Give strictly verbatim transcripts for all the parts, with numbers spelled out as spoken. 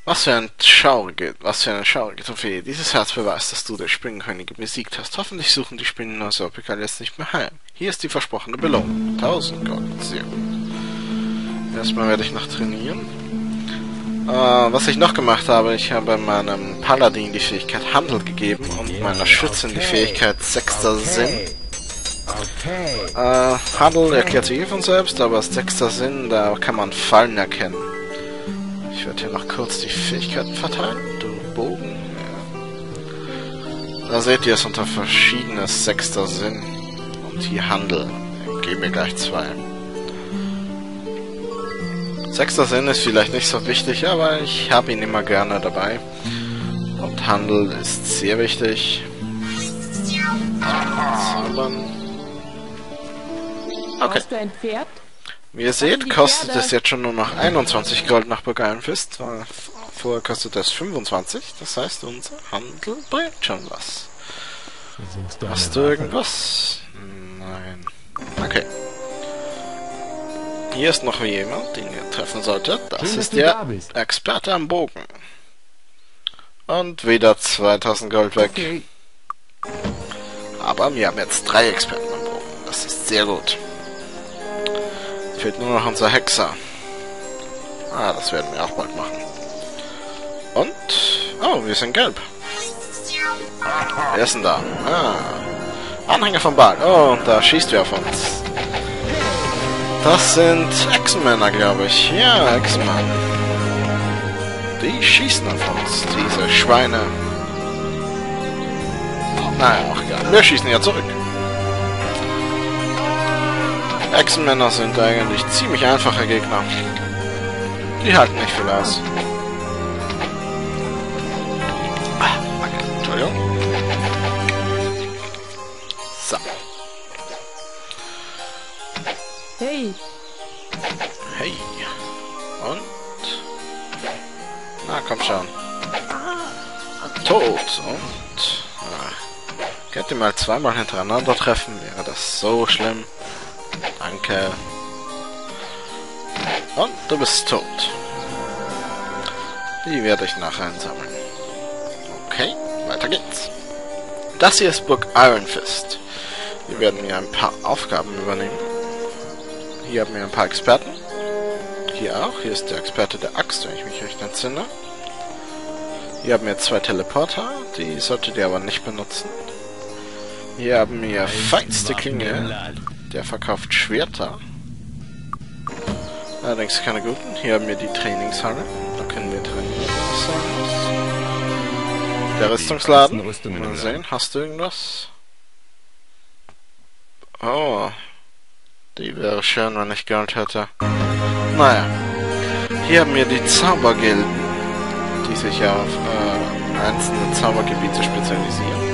Was für ein schaurige, was für eine schaurige Trophäe. Dieses Herz beweist, dass du der Spinnenkönige besiegt hast. Hoffentlich suchen die Spinnen aus Opikal jetzt nicht mehr heim. Hier ist die versprochene Belohnung. tausend Gold. Sehr gut. Erstmal werde ich noch trainieren. Äh, was ich noch gemacht habe, ich habe meinem Paladin die Fähigkeit Handel gegeben und meiner Schützin die Fähigkeit Sechster Sinn. Äh, Handel erklärt sich eh von selbst, aber Sechster Sinn, da kann man Fallen erkennen. Ich werde hier noch kurz die Fähigkeiten verteilen. Du Bogen. Ja. Da seht ihr es unter verschiedenes Sechster Sinn. Und hier Handel. Geben wir gleich zwei. Sechster Sinn ist vielleicht nicht so wichtig, aber ich habe ihn immer gerne dabei. Und Handel ist sehr wichtig. Zaubern. Okay. Hast du ein Pferd? Wie ihr seht, kostet es jetzt schon nur noch einundzwanzig Gold nach Burg Ironfist. Vorher kostet es fünfundzwanzig. Das heißt, unser Handel bringt schon was. Hast du irgendwas? Nein. Okay. Hier ist noch jemand, den ihr treffen solltet. Das ist der Experte am Bogen. Und wieder zweitausend Gold weg. Aber wir haben jetzt drei Experten am Bogen. Das ist sehr gut. Fehlt nur noch unser Hexer. Ah, das werden wir auch bald machen. Und... Oh, wir sind gelb. Wer ist denn da? Ah. Anhänger vom Ball. Oh, und da schießt wer auf uns. Das sind Echsenmänner, glaube ich. Ja, Echsenmann. Die schießen auf uns, diese Schweine. Naja, auch egal. Wir schießen ja zurück. Echsenmänner sind eigentlich ziemlich einfache Gegner. Die halten nicht viel aus. Ah, okay. Entschuldigung. So. Hey. Hey. Und? Na, komm schon. Tot. Und? Ah. Könnt ihr mal zweimal hintereinander treffen? Wäre das so schlimm? Danke. Und du bist tot. Die werde ich nachher einsammeln. Okay, weiter geht's. Das hier ist Burg Ironfist. Wir werden mir ein paar Aufgaben übernehmen. Hier haben wir ein paar Experten. Hier auch. Hier ist der Experte der Axt, wenn ich mich recht entsinne. Hier haben wir zwei Teleporter. Die solltet ihr aber nicht benutzen. Hier haben wir feinste Klinge. Der verkauft Schwerter. Allerdings keine guten. Hier haben wir die Trainingshalle. Da können wir trainieren. Der Rüstungsladen. Mal sehen, hast du irgendwas? Oh. Die wäre schön, wenn ich Geld hätte. Naja. Hier haben wir die Zaubergilden, die sich auf äh, einzelne Zaubergebiete spezialisieren.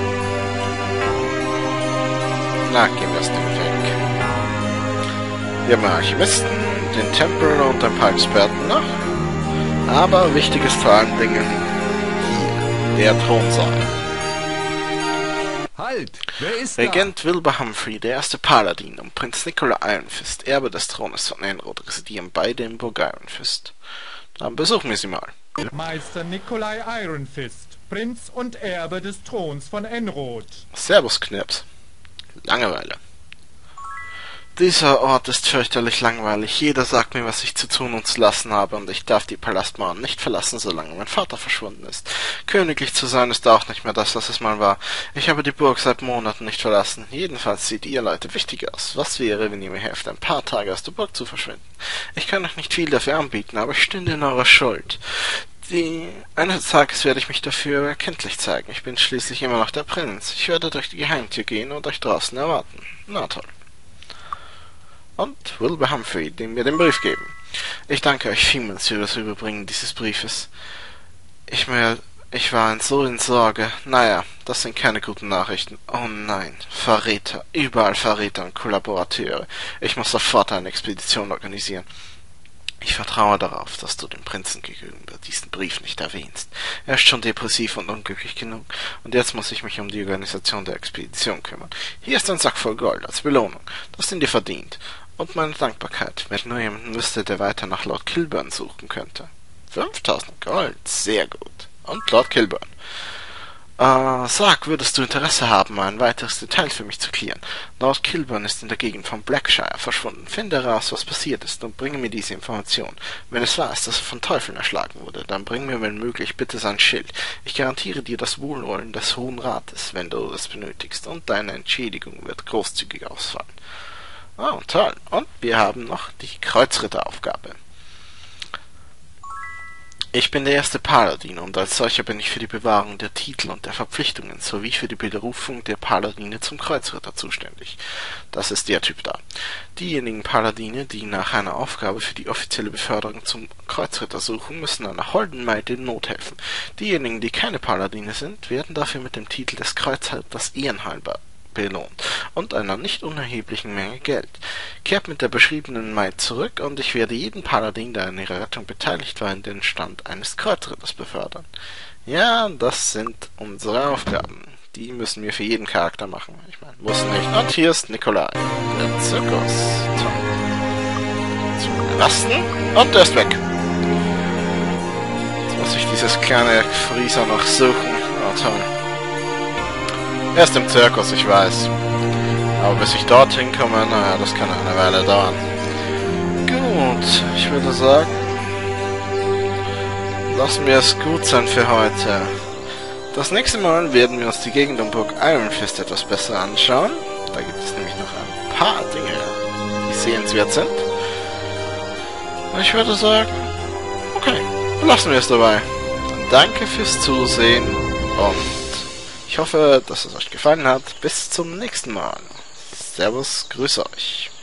Na, gehen wir es dem weg. Wir haben Archivisten, den Tempel und ein paar Experten noch. Aber wichtig ist vor allen Dingen hier, der Thronsaal. Halt! Wer ist Regent Wilbur Humphrey, der erste Paladin, und Prinz Nicola Ironfist, Erbe des Thrones von Enroth, residieren beide in Burg Ironfist. Dann besuchen wir sie mal. Meister Nikolai Ironfist, Prinz und Erbe des Throns von Enroth. Servus, Knirps. Langeweile. Dieser Ort ist fürchterlich langweilig. Jeder sagt mir, was ich zu tun und zu lassen habe, und ich darf die Palastmauern nicht verlassen, solange mein Vater verschwunden ist. Königlich zu sein ist auch nicht mehr das, was es mal war. Ich habe die Burg seit Monaten nicht verlassen. Jedenfalls sieht ihr Leute wichtig aus. Was wäre, wenn ihr mir helft, ein paar Tage aus der Burg zu verschwinden? Ich kann euch nicht viel dafür anbieten, aber ich stünde in eurer Schuld. Die... Eines Tages werde ich mich dafür erkenntlich zeigen. Ich bin schließlich immer noch der Prinz. Ich werde durch die Geheimtür gehen und euch draußen erwarten. Na toll. Und Wilbur Humphrey, dem wir den Brief geben. Ich danke euch vielmals für das Überbringen dieses Briefes. Ich mir, ich war in so in Sorge. Naja, das sind keine guten Nachrichten. Oh nein, Verräter, überall Verräter und Kollaborateure. Ich muss sofort eine Expedition organisieren. Ich vertraue darauf, dass du dem Prinzen gegenüber diesen Brief nicht erwähnst. Er ist schon depressiv und unglücklich genug, und jetzt muss ich mich um die Organisation der Expedition kümmern. Hier ist ein Sack voll Gold als Belohnung. Das sind dir verdient. Und meine Dankbarkeit, wenn nur jemanden wüsste, der weiter nach Lord Kilburn suchen könnte. fünftausend Gold, sehr gut. Und Lord Kilburn. Äh, sag, würdest du Interesse haben, ein weiteres Detail für mich zu klären? Lord Kilburn ist in der Gegend von Blackshire verschwunden. Finde heraus, was passiert ist, und bringe mir diese Information. Wenn es wahr ist, dass er von Teufeln erschlagen wurde, dann bring mir, wenn möglich, bitte sein Schild. Ich garantiere dir das Wohlwollen des Hohen Rates, wenn du es benötigst, und deine Entschädigung wird großzügig ausfallen. Oh, toll. Und wir haben noch die Kreuzritteraufgabe. Ich bin der erste Paladin, und als solcher bin ich für die Bewahrung der Titel und der Verpflichtungen sowie für die Berufung der Paladine zum Kreuzritter zuständig. Das ist der Typ da. Diejenigen Paladine, die nach einer Aufgabe für die offizielle Beförderung zum Kreuzritter suchen, müssen einer holden Maid in Not helfen. Diejenigen, die keine Paladine sind, werden dafür mit dem Titel des Kreuzritters ehrenhalber belohnt und einer nicht unerheblichen Menge Geld. Kehrt mit der beschriebenen Maid zurück, und ich werde jeden Paladin, der an ihrer Rettung beteiligt war, in den Stand eines Kreuzritters befördern. Ja, das sind unsere Aufgaben. Die müssen wir für jeden Charakter machen. Ich meine, muss nicht. Und hier ist Nikolai, der Zirkus. Zum Rasten, und er ist weg. Jetzt muss ich dieses kleine Frieser noch suchen. Oh, toll. Er ist im Zirkus, ich weiß. Aber bis ich dorthin komme, naja, das kann eine Weile dauern. Gut, ich würde sagen, lassen wir es gut sein für heute. Das nächste Mal werden wir uns die Gegend um Burg Ironfist etwas besser anschauen. Da gibt es nämlich noch ein paar Dinge, die sehenswert sind. Und ich würde sagen, okay, lassen wir es dabei. Danke fürs Zusehen und ich hoffe, dass es euch gefallen hat. Bis zum nächsten Mal. Servus, grüße euch.